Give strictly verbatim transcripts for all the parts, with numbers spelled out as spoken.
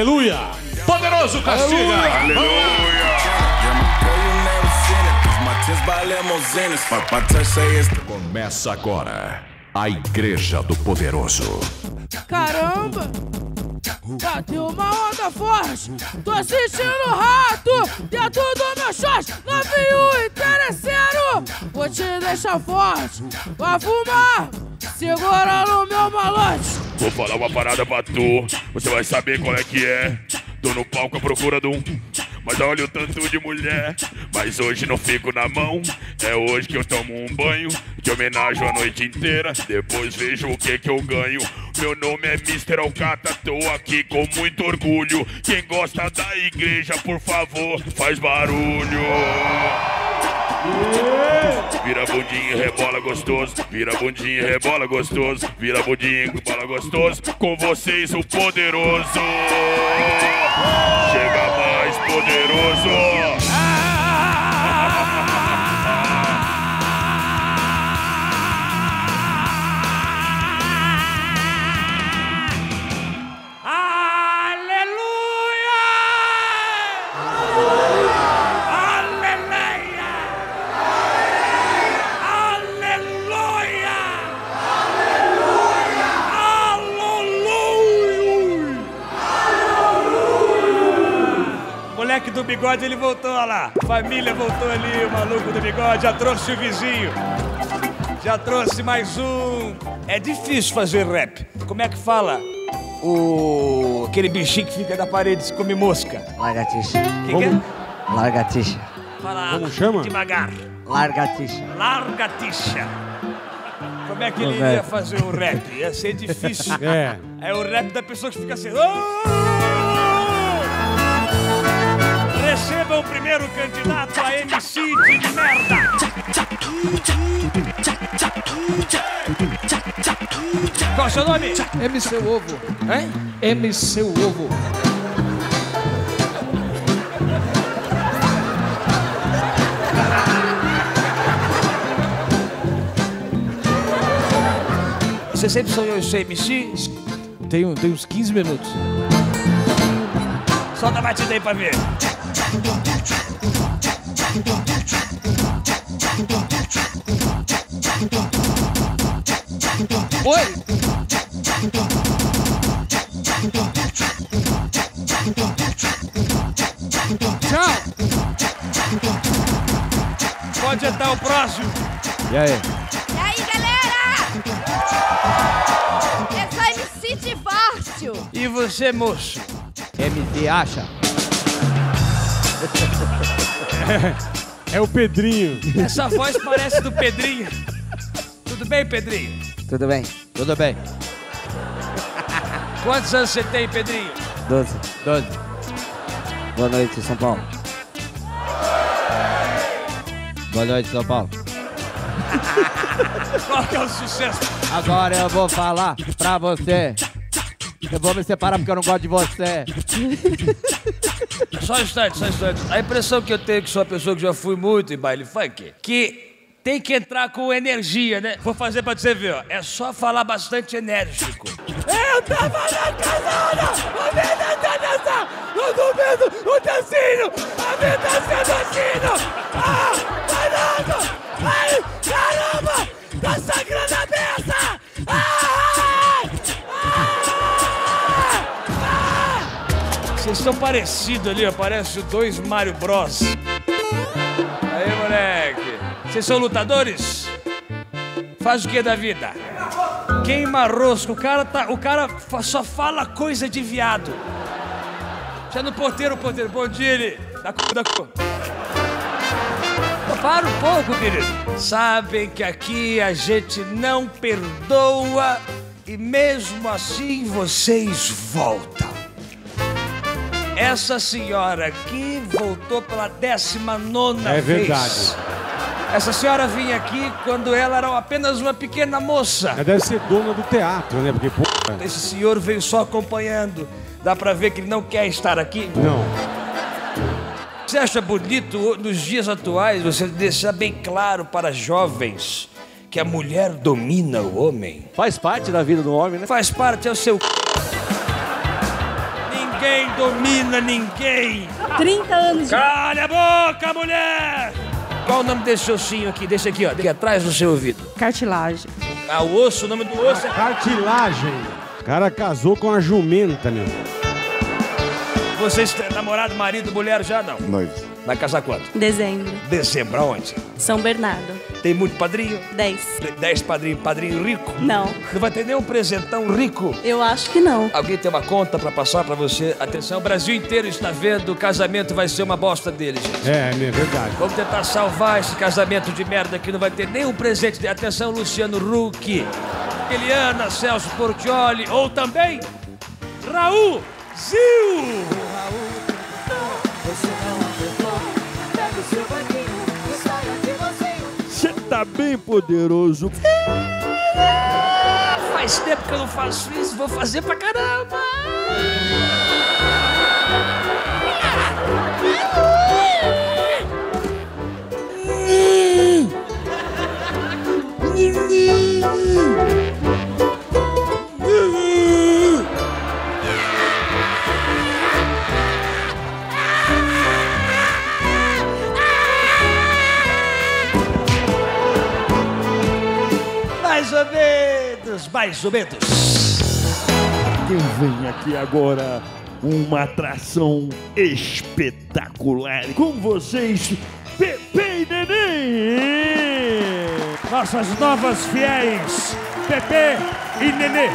Aleluia! Poderoso castiga! Aleluia! Começa agora a Igreja do Poderoso. Caramba! Bateu uma onda forte, tô sentindo rato dentro do meu short, novinho interesseiro, vou te deixar forte, vai fumar, segura no meu malote. Vou falar uma parada pra tu, você vai saber qual é que é. Tô no palco à procura de um, mas olha o tanto de mulher. Mas hoje não fico na mão, é hoje que eu tomo um banho, que homenageio a noite inteira, depois vejo o que que eu ganho. Meu nome é mister Alcata, tô aqui com muito orgulho. Quem gosta da igreja, por favor, faz barulho. Vira bundinha e rebola gostoso, vira bundinha e rebola gostoso, vira bundinha e rebola gostoso, com vocês o poderoso. Chega mais poderoso. O moleque do bigode, ele voltou, olha lá. Família voltou ali, o maluco do bigode. Já trouxe o vizinho. Já trouxe mais um. É difícil fazer rap. Como é que fala? O... Aquele bichinho que fica na parede, se come mosca. Largatixa. Que que é? Largatixa. Fala Como chama? devagar. Largatixa. Largatixa. Como é que ele Ô, ia fazer o rap? Ia ser difícil. É. É o rap da pessoa que fica assim... Oh! Receba o primeiro candidato a M C de merda. Qual é o seu nome? M C Ovo, Hein? M C Ovo. Você sempre sonhou em ser M C? Tem, tem uns quinze minutos. Solta a batida aí pra ver. Oi! Tchau! Pode entrar o próximo. E aí? E aí, galera? Eu sou M C Divórcio. E você, moço? M C Acha. É o Pedrinho. Essa voz parece do Pedrinho. Tudo bem, Pedrinho? Tudo bem? Tudo bem. Quantos anos você tem, Pedrinho? doze. doze. Boa noite, São Paulo. Boa noite, São Paulo. Qual que é o sucesso? Agora eu vou falar pra você. Eu vou me separar porque eu não gosto de você. Só um instante, só um instante. A impressão que eu tenho, que sou uma pessoa que já fui muito em baile funk, que tem que entrar com energia, né? Vou fazer pra você ver, ó. É só falar bastante enérgico. Eu tava na casada, a vida tá nessa, no domingo, o tecino, a vida seduzindo. Ah, parado! Ai, caramba! Tá sangrando a beça! Ai! Vocês estão parecidos ali, ó. Parece dois Mario Bros. Aí, moleque. Vocês são lutadores? Faz o que da vida? Queima rosco. O cara, tá, o cara só fala coisa de viado. Já no porteiro, porteiro. Bom dia, ele. Da cu, da cu. Para um pouco, querido. Sabem que aqui a gente não perdoa e mesmo assim vocês voltam. Essa senhora aqui voltou pela décima nona É vez. verdade. Essa senhora vinha aqui quando ela era apenas uma pequena moça. Ela deve ser dona do teatro, né? Porque, pô... Esse senhor veio só acompanhando. Dá pra ver que ele não quer estar aqui. Não. Você acha bonito, nos dias atuais, você deixar bem claro para jovens que a mulher domina o homem? Faz parte da vida do homem, né? Faz parte, é o seu... ninguém domina ninguém. trinta anos de... Calha a boca, mulher! Qual o nome desse ossinho aqui? Desse aqui, ó. Aqui atrás do seu ouvido. Cartilagem. Ah, o osso, o nome do osso é... Cartilagem. O cara casou com a jumenta, meu. Vocês têm namorado, marido, mulher já? Não. Noivo. Vai casar quando? Dezembro. Dezembro, aonde? São Bernardo. Tem muito padrinho? Dez. Tem dez padrinhos, padrinho rico? Não. Não vai ter nenhum presentão rico? Eu acho que não. Alguém tem uma conta pra passar pra você? Atenção, o Brasil inteiro está vendo, o casamento vai ser uma bosta deles, gente. É, é verdade. Vamos tentar salvar esse casamento de merda que não vai ter nenhum presente. De... Atenção, Luciano Huck, Eliana, Celso Portioli, ou também Raul Zil. Você tá bem poderoso. Faz tempo que eu não faço isso, vou fazer pra caramba. Mais ou menos, mais ou menos. Quem vem aqui agora, uma atração espetacular. Com vocês, Pepe e Neném. Nossas novas fiéis, Pepe e Nenê.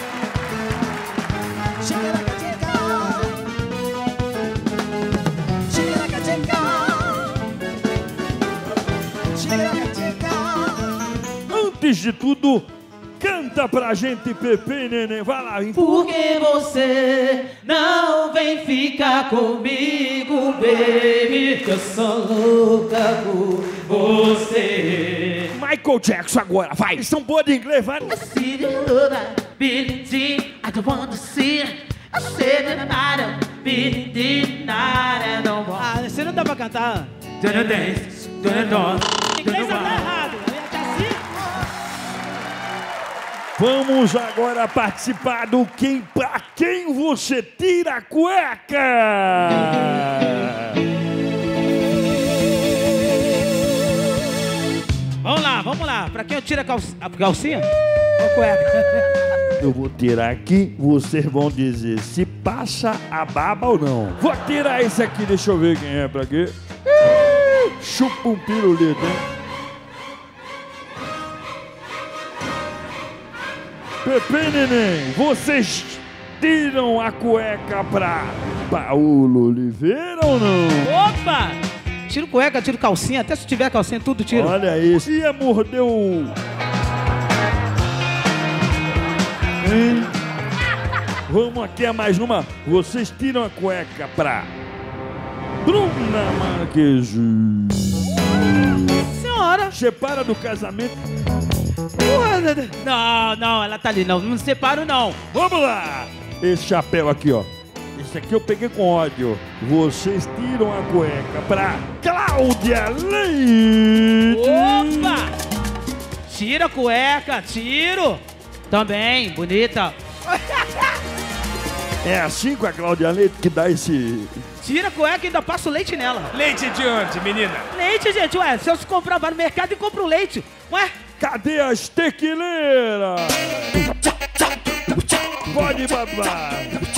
Antes de tudo, canta pra gente, Pepe e Neném. Vai lá, hein? Porque você não vem ficar comigo, baby, que eu sou louca por você. Michael Jackson agora, vai. São boa de inglês, vai. I see the love I really see, I don't want to see it. I said that I don't really did not and don't want. Ah, você não dá pra cantar. Don't dance, don't dance. Inglês tá errado. Vamos agora participar do Quem Pra Quem Você Tira a Cueca! Vamos lá, vamos lá. Pra quem eu tiro a, calc... a calcinha? Ou cueca? Eu vou tirar aqui, vocês vão dizer se passa a baba ou não. Vou tirar esse aqui, deixa eu ver quem é pra quê. Chupa um pirulito, hein? Pepe e Neném, vocês tiram a cueca pra Paulo Oliveira ou não? Opa! Tiro cueca, tiro calcinha, até se tiver calcinha, tudo tiro. Olha isso. Ia morder o... Hein? Vamos aqui a mais uma. Vocês tiram a cueca pra Bruna Marquezine. Senhora. Separa do casamento. Não, não, ela tá ali, não, não separo não. Vamos lá! Esse chapéu aqui, ó. Esse aqui eu peguei com ódio. Vocês tiram a cueca pra Cláudia Leite. Opa! Tira a cueca, tiro. Também, bonita. É assim com a Cláudia Leite que dá esse... Tira a cueca e ainda passa o leite nela. Leite de onde, menina? Leite, gente, ué, se eu comprar no mercado e compro leite, ué? Cadê as tequileiras? Pode babar.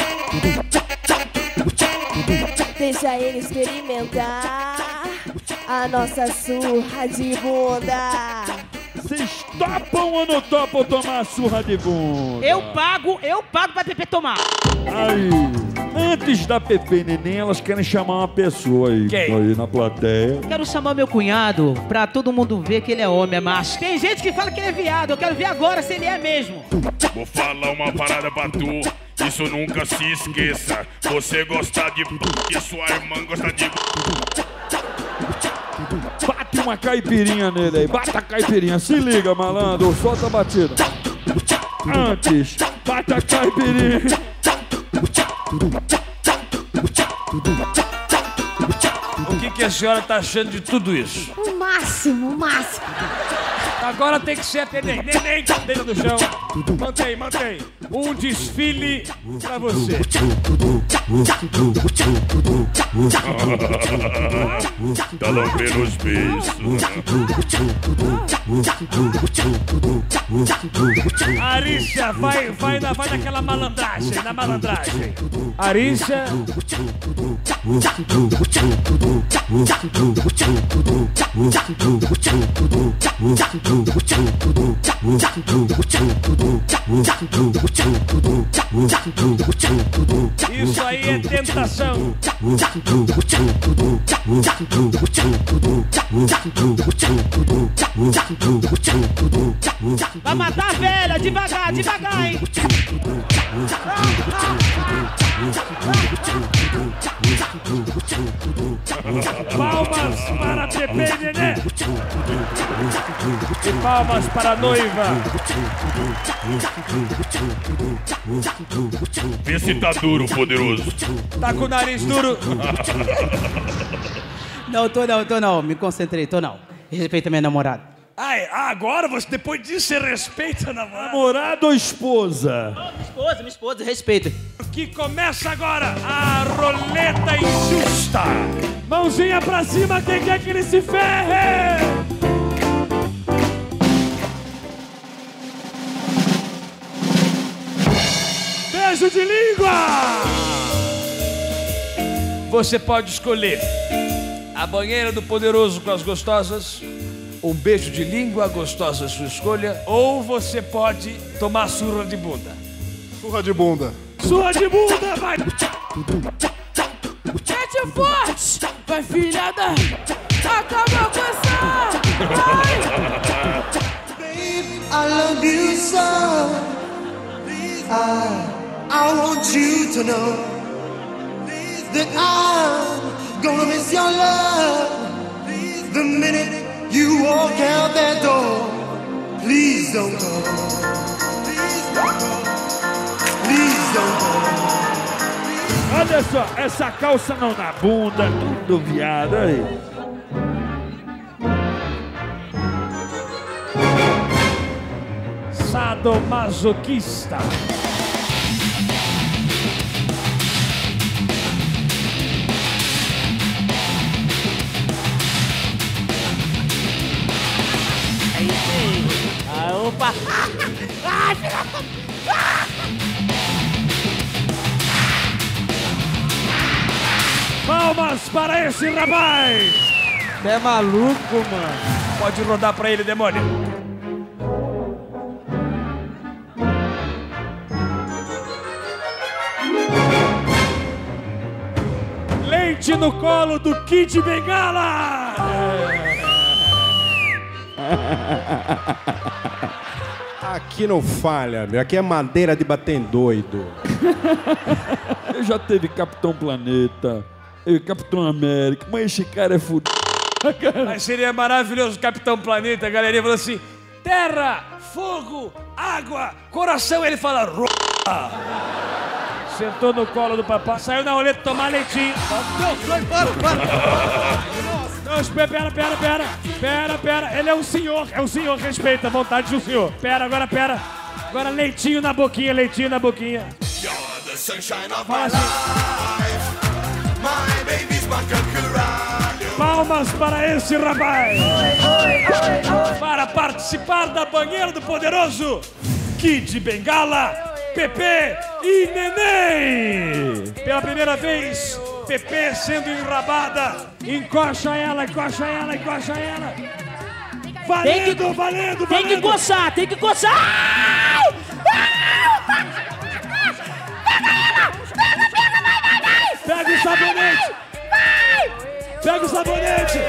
Deixa ele experimentar a nossa surra de bunda. Vocês topam ou não topam tomar surra de bunda? Eu pago, eu pago pra Pepe tomar. Aí, antes da Pepe e Neném, elas querem chamar uma pessoa aí. Quem? Aí na plateia. Quero chamar meu cunhado pra todo mundo ver que ele é homem, é macho. Tem gente que fala que ele é viado, eu quero ver agora se ele é mesmo. Vou falar uma parada pra tu, isso nunca se esqueça. Você gosta de p... e sua irmã gosta de... Bate uma caipirinha nele aí, bata a caipirinha. Se liga, malandro, solta a batida. Antes, bate a caipirinha. O que, que a senhora tá achando de tudo isso? O máximo, o máximo. Agora tem que ser até neném. Neném, deita no chão. Mantém, mantém. um desfile pra você. Tá lambendo os beijos. Arícia, vai, vai, na, vai naquela malandragem, na malandragem. Arícia. Isso aí é tentação. Vai matar a velha, devagar, devagar, hein? Palmas para Pepe e Nenê. E palmas para a noiva. Vê se tá duro, poderoso. Tá com o nariz duro. Não, tô não, tô não. Me concentrei, tô não. Respeita minha namorada. Ai, agora você, depois disso, você respeita a namorada? Namorada ou esposa? Oh, minha esposa, minha esposa, respeita. Que começa agora a roleta injusta. Mãozinha pra cima, quem quer que ele se ferre? Beijo de língua! Você pode escolher a banheira do poderoso com as gostosas, um beijo de língua gostosa a sua escolha, ou você pode tomar surra de bunda. Surra de bunda. Surra de bunda, vai! Mete forte! Vai, filhada! Acaba com essa! Vai! Babe, I love you so. I, I want you to know that I'm gonna miss your love the minute you walk out that door. Please don't go. Please don't go. Olha só, essa calça não na bunda, tudo viado aí. Sadomasoquista. Ah, opa! Ai, filha da... Palmas para esse rapaz! Você é maluco, mano. Pode rodar pra ele, demônio. Leite no colo do Kid Bengala! Aqui não falha, meu. Aqui é madeira de bater em doido. Eu já teve Capitão Planeta, eu Capitão América, mas esse cara é fudido. Mas seria maravilhoso, Capitão Planeta. A galerinha falou assim: terra, fogo, água, coração. Ele fala: rola. Sentou no colo do papai, saiu na roleta tomar leitinho. Não, para, para. Não, espera, pera, pera, pera. Pera, pera. Ele é um senhor, é um senhor, respeita a vontade do senhor. Pera, agora, pera. Agora leitinho na boquinha, leitinho na boquinha. Fala assim. Palmas para esse rapaz. Para participar da banheira do poderoso Kid Bengala, Pepe e Neném. Pela primeira vez, Pepe sendo enrabada. Encoxa ela, encoxa ela, encoxa ela. Valendo, tem que, valendo, valendo. Tem que coçar, tem que coçar. Pega o sabonete. Pega o sabonete.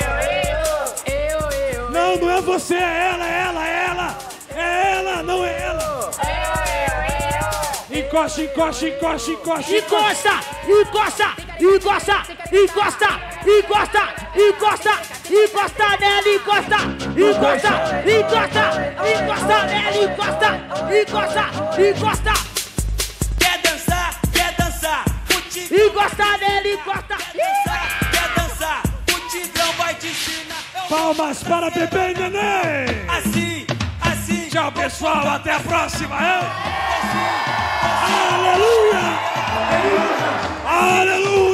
Não, não é você, é ela, é ela, é ela. É ela, não é ela. Encosta, encosta, encosta, encosta. Encosta, encosta, encosta, encosta, encosta, encosta, encosta nela, encosta, encosta, encosta, encosta nela, encosta, encosta, encosta. Quer dançar, quer dançar, encosta nela, encosta. Quer dançar, o Tigrão vai te ensinar. Palmas para Pepe e Neném. Assim, assim. Tchau, pessoal. Até a próxima. Aleluia! Aleluia!